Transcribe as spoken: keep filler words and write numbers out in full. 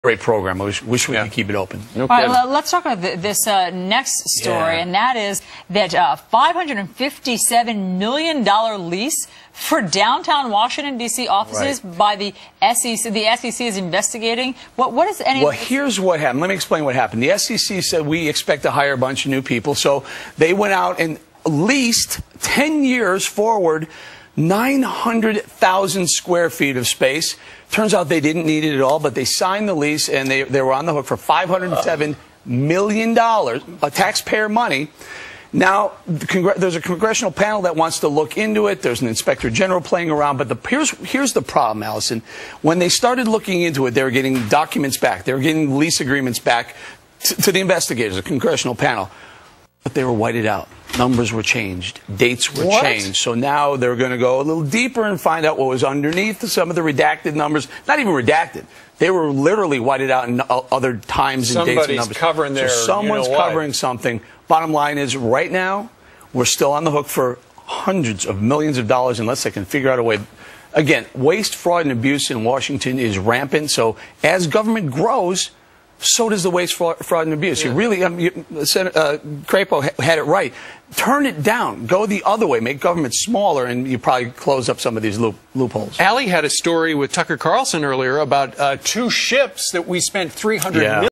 Great program. I wish, wish we yeah. could keep it open. No All right, let's talk about this uh, next story, yeah. and that is that uh, five hundred fifty-seven million dollar lease for downtown Washington, D C offices right. by the S E C. The S E C is investigating. What, what is any Well, here's what happened. Let me explain what happened. The S E C said we expect to hire a bunch of new people, so they went out and leased ten years forward nine hundred thousand square feet of space. Turns out they didn't need it at all, but they signed the lease, and they, they were on the hook for five hundred seven million dollars, uh, taxpayer money. Now, the there's a congressional panel that wants to look into it. There's an inspector general playing around. But the, here's, here's the problem, Allison. When they started looking into it, they were getting documents back. They were getting lease agreements back to, to the investigators, the congressional panel. But they were whited out. Numbers were changed. Dates were what? changed. So now they're going to go a little deeper and find out what was underneath some of the redacted numbers. Not even redacted. They were literally whited out in other times and Somebody's dates and numbers. covering their, so someone's you know covering something. Bottom line is, right now, we're still on the hook for hundreds of millions of dollars unless they can figure out a way. Again, waste, fraud, and abuse in Washington is rampant. So as government grows, so does the waste, fraud, fraud and abuse. Yeah. You really, um, you, uh, Crapo had it right. Turn it down. Go the other way. Make government smaller, and you probably close up some of these loop, loopholes. Allie had a story with Tucker Carlson earlier about uh, two ships that we spent three hundred yeah. million.